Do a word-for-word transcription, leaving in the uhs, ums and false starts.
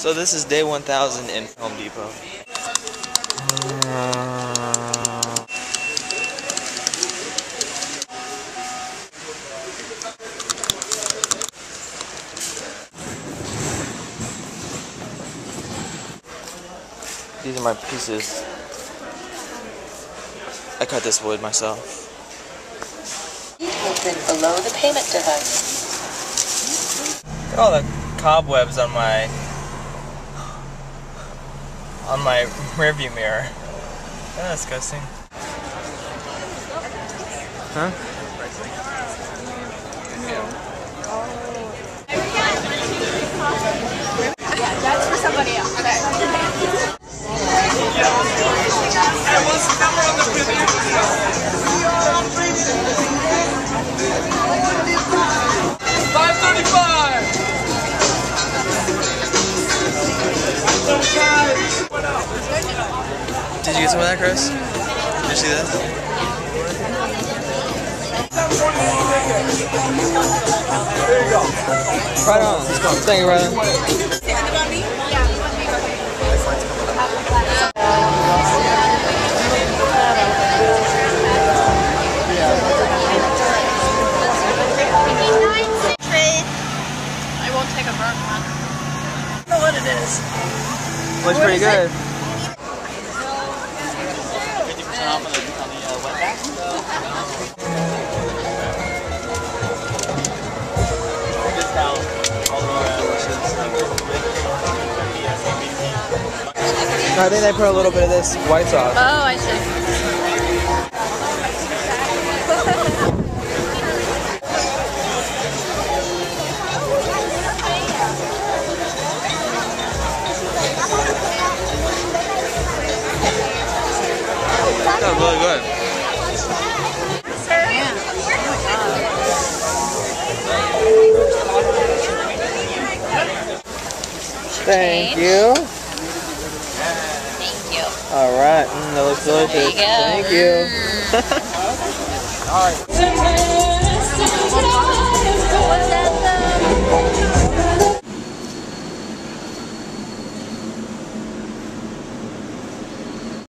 So this is day one thousand in Home Depot. These are my pieces. I cut this wood myself. Open below the payment device. Look at all the cobwebs on my on my rearview mirror. That's disgusting. Huh? Yeah, that's for somebody else. Okay. Hey, what's the number on the video? five thirty-five! Did you get some of that, Chris? Did you see that? There you go. Right on. Let's go. Thank you, brother. I won't take a burnt one. I don't know what it is. Looks pretty good. fifty percent off on the, on the uh, wet back. Discount all the uh, I think they put a little bit of this white sauce. Oh, I see. That was really good. Thank you. Thank you. All right, mm, that looks delicious. There you go. Thank you. Mm. All right.